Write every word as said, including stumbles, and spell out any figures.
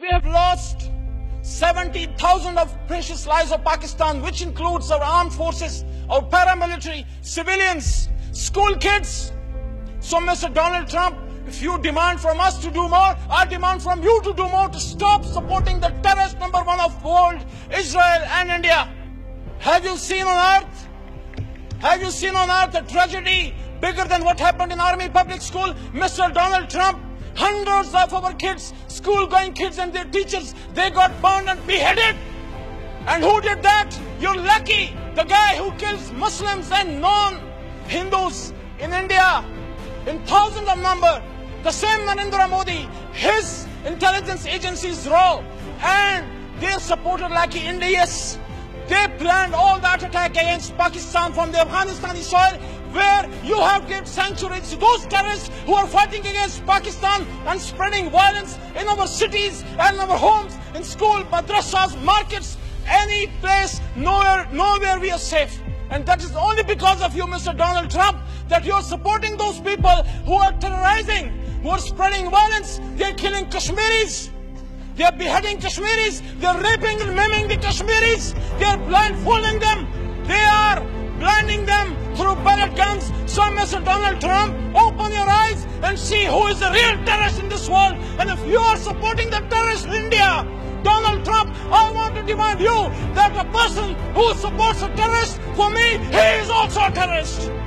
We have lost seventy thousand of precious lives of Pakistan, which includes our armed forces, our paramilitary, civilians, school kids. So, Mister Donald Trump, if you demand from us to do more, I demand from you to do more to stop supporting the terrorist number one of the world, Israel and India. Have you seen on earth? Have you seen on earth a tragedy bigger than what happened in Army Public School? Mister Donald Trump, hundreds of our kids, school-going kids and their teachers, they got burned and beheaded. And who did that? You're lucky. The guy who kills Muslims and non-Hindus in India in thousands of number. The same Narendra Modi, his intelligence agencies raw, and they supported like Indians. They planned all that attack against Pakistan from the Afghanistani soil, where you have given sanctuary to those terrorists who are fighting against Pakistan and spreading violence in our cities and our homes, in school, madrasas, markets, any place, nowhere, nowhere we are safe. And that is only because of you, Mister Donald Trump, that you are supporting those people who are terrorizing, who are spreading violence. They are killing Kashmiris. They are beheading Kashmiris. They are raping and maiming the Kashmiris. They are blindfolding them. They are blinding them through pellet guns. So, Mister Donald Trump, open your eyes and see who is the real terrorist in this world. And if you are supporting the terrorist in India, Donald Trump, I want to demand you that a person who supports a terrorist, for me, he is also a terrorist.